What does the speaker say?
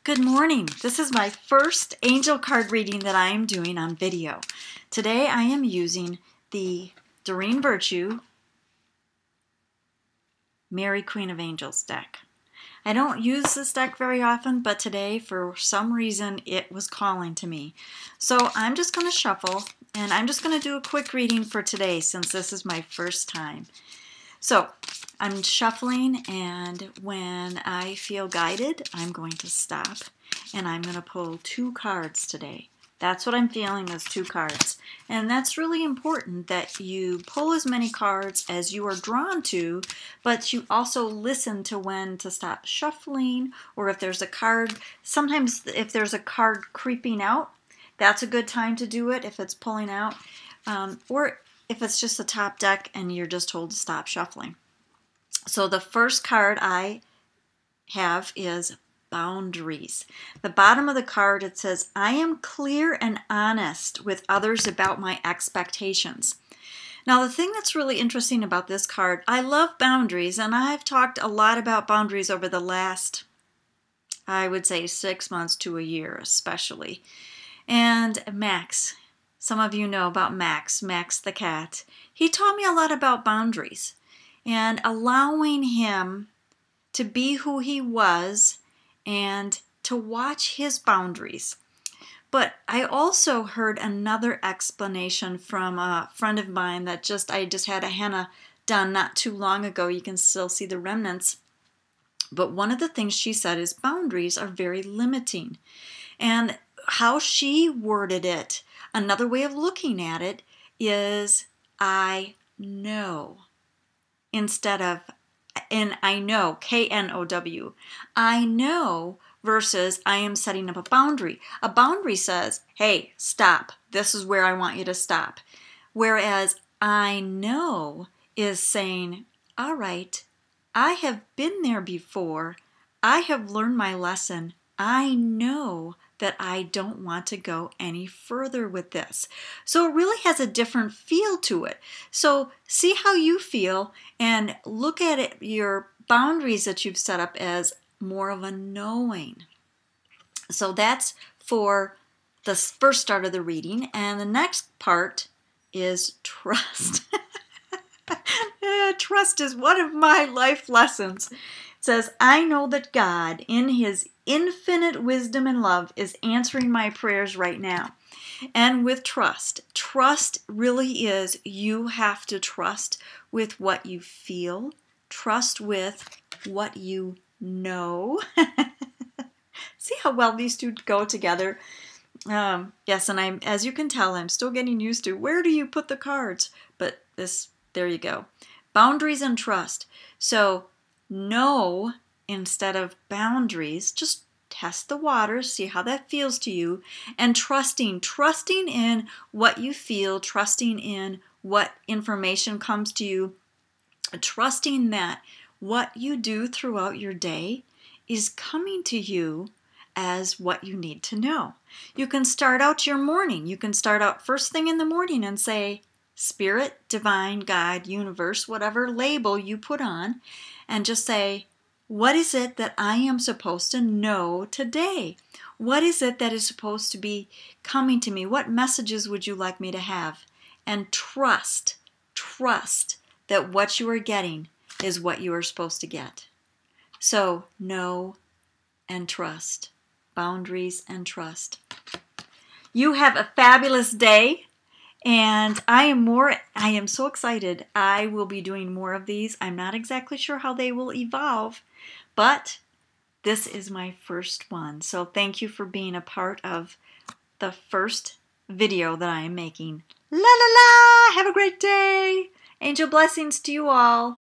Good morning. This is my first angel card reading that I am doing on video. Today I am using the Doreen Virtue Mary Queen of Angels deck. I don't use this deck very often, but today for some reason it was calling to me. So I'm just going to shuffle and I'm just going to do a quick reading for today since this is my first time. So I'm shuffling, and when I feel guided, I'm going to stop and I'm going to pull 2 cards today. That's what I'm feeling, is 2 cards. And that's really important, that you pull as many cards as you are drawn to, but you also listen to when to stop shuffling, or if there's a card. Sometimes if there's a card creeping out, that's a good time to do it if it's pulling out. Or if it's just a top deck and you're just told to stop shuffling. So the first card I have is Boundaries. The bottom of the card, it says, I am clear and honest with others about my expectations. Now, the thing that's really interesting about this card, I love boundaries, and I've talked a lot about boundaries over the last, I would say, 6 months to a year especially. And Max, some of you know about Max the cat. He taught me a lot about boundaries and allowing him to be who he was and to watch his boundaries. But I also heard another explanation from a friend of mine that I just had a henna done not too long ago. You can still see the remnants. But one of the things she said is boundaries are very limiting. And how she worded it, another way of looking at it, is I know, instead of, and I know, K-N-O-W. I know versus I am setting up a boundary. A boundary says, hey, stop. This is where I want you to stop. Whereas I know is saying, all right, I have been there before. I have learned my lesson. I know that I don't want to go any further with this. So it really has a different feel to it. So see how you feel and look at it, your boundaries that you've set up, as more of a knowing. So that's for the first start of the reading. And the next part is trust. Trust is one of my life lessons. It says, I know that God, in His infinite wisdom and love, is answering my prayers right now. And with trust really is, you have to trust with what you feel, trust with what you know. See how well these two go together? Yes, and as you can tell, I'm still getting used to, where do you put the cards? But there you go. Boundaries and trust. So know instead of boundaries. Just test the waters, see how that feels to you. And trusting in what you feel, trusting in what information comes to you, trusting that what you do throughout your day is coming to you as what you need to know. You can start out your morning. You can start out first thing in the morning and say, Spirit, Divine, God, Universe, whatever label you put on, and just say, what is it that I am supposed to know today? What is it that is supposed to be coming to me? What messages would you like me to have? And trust that what you are getting is what you are supposed to get. So know and trust. Boundaries and trust. You have a fabulous day. And I am so excited. I will be doing more of these. I'm not exactly sure how they will evolve, but this is my first one. So thank you for being a part of the first video that I am making. La la la! Have a great day! Angel blessings to you all.